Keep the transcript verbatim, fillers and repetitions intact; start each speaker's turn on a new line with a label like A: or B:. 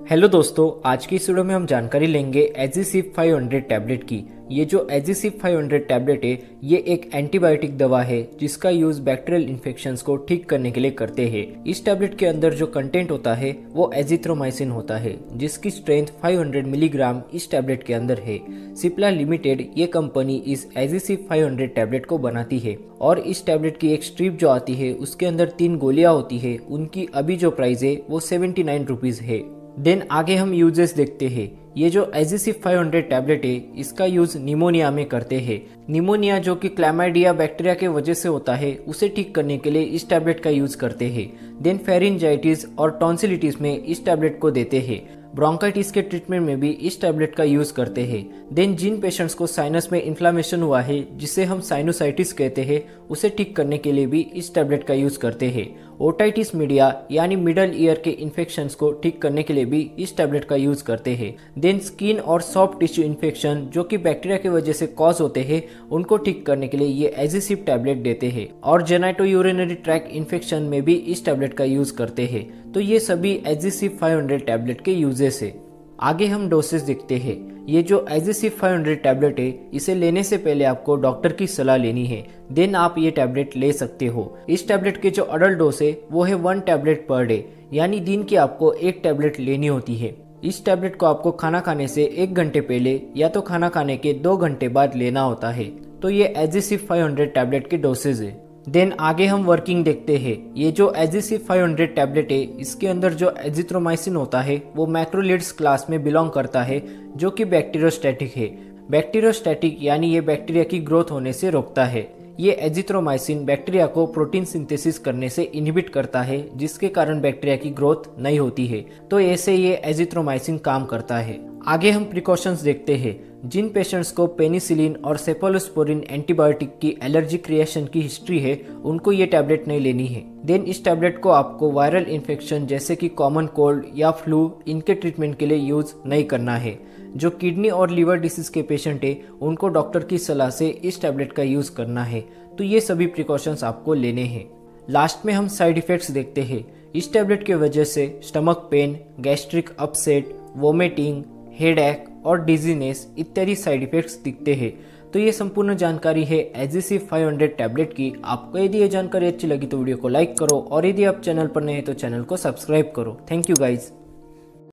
A: Hello दोस्तों, आज की इस वीडियो में हम जानकारी लेंगे एजिसिप फाइव हंड्रेड टैबलेट की। ये जो एजिसिप फाइव हंड्रेड टैबलेट है ये एक एंटीबायोटिक दवा है जिसका यूज बैक्टीरियल इन्फेक्शंस को ठीक करने के लिए करते हैं। इस टैबलेट के अंदर जो कंटेंट होता है वो एजिथ्रोमाइसिन होता है जिसकी स्ट्रेंथ फाइव हंड्रेड मिलीग्राम इस टैबलेट के अंदर है। सिप्ला लिमिटेड ये कंपनी इस एजिसिप फाइव हंड्रेड टैबलेट को बनाती है और इस टैबलेट की एक स्ट्रिप जो आती है उसके अंदर तीन गोलियां होती है। उनकी अभी जो प्राइस है वो सेवेंटी नाइन रुपीज है। देन आगे हम यूजेस देखते हैं। ये जो एजिसिप फाइव हंड्रेड टैबलेट है इसका यूज निमोनिया में करते हैं। निमोनिया जो कि क्लैमाइडिया बैक्टीरिया के वजह से होता है उसे ठीक करने के लिए इस टैबलेट का यूज करते हैं। देन फेरिंजाइटिस और टॉन्सिलिटिस में इस टैबलेट को देते हैं। ब्रोंकाइटिस के ट्रीटमेंट में भी इस टैबलेट का यूज करते हैं। देन जिन पेशेंट्स को साइनस में इन्फ्लामेशन हुआ है जिसे हम साइनोसाइटिस कहते हैं उसे ठीक करने के लिए भी इस टैबलेट का यूज करते हैं। ओटाइटिस मीडिया यानी मिडल ईयर के इन्फेक्शंस को ठीक करने के लिए भी इस टैबलेट का यूज करते हैं। देन स्किन और सॉफ्ट टिश्यू इन्फेक्शन जो कि बैक्टीरिया की वजह से कॉज होते हैं उनको ठीक करने के लिए ये एजिसिप टैबलेट देते हैं। और जेनाइटो यूरिनरी ट्रैक इन्फेक्शन में भी इस टैबलेट का यूज करते हैं। तो ये सभी एजिसिप फाइव हंड्रेड टैबलेट के यूजेस है। आगे हम डोसेस देखते हैं। ये जो एजिसिप फाइव हंड्रेड टैबलेट है इसे लेने से पहले आपको डॉक्टर की सलाह लेनी है, देन आप ये टैबलेट ले सकते हो। इस टैबलेट के जो अडल्ट डोज है वो है वन टैबलेट पर डे, यानी दिन की आपको एक टैबलेट लेनी होती है। इस टैबलेट को आपको खाना खाने से एक घंटे पहले या तो खाना खाने के दो घंटे बाद लेना होता है। तो ये एजिसिप फाइव हंड्रेड टैबलेट के डोसेज है। देन आगे हम वर्किंग देखते हैं। ये जो एजिसिप फाइव हंड्रेड टैबलेट है इसके अंदर जो एजिथ्रोमाइसिन होता है वो मैक्रोलिड्स क्लास में बिलोंग करता है जो कि बैक्टीरियोस्टैटिक है। बैक्टीरियोस्टैटिक यानी ये बैक्टीरिया की ग्रोथ होने से रोकता है। ये एजिथ्रोमाइसिन बैक्टीरिया को प्रोटीन सिंथेसिस करने से इनहिबिट करता है जिसके कारण बैक्टीरिया की ग्रोथ नहीं होती है। तो ऐसे ये एजिथ्रोमाइसिन काम करता है। आगे हम प्रिकॉशंस देखते हैं। जिन पेशेंट्स को पेनिसिलिन और सेफलोस्पोरिन एंटीबायोटिक की एलर्जिक रिएक्शन की हिस्ट्री है उनको ये टैबलेट नहीं लेनी है। देन इस टैबलेट को आपको वायरल इन्फेक्शन जैसे कि कॉमन कोल्ड या फ्लू इनके ट्रीटमेंट के लिए यूज नहीं करना है। जो किडनी और लीवर डिसीज के पेशेंट है उनको डॉक्टर की सलाह से इस टैबलेट का यूज करना है। तो ये सभी प्रिकॉशंस आपको लेने हैं। लास्ट में हम साइड इफेक्ट्स देखते हैं। इस टैबलेट की वजह से stomach pain, gastric upset, vomiting, headache और डिजीनेस इत्यादि साइड इफेक्ट्स दिखते हैं। तो ये संपूर्ण जानकारी है एजिसिप फाइव हंड्रेड टैबलेट की। आपको यदि ये जानकारी अच्छी लगी तो वीडियो को लाइक करो और यदि आप चैनल पर नए हैं तो चैनल को सब्सक्राइब करो। Thank you guys.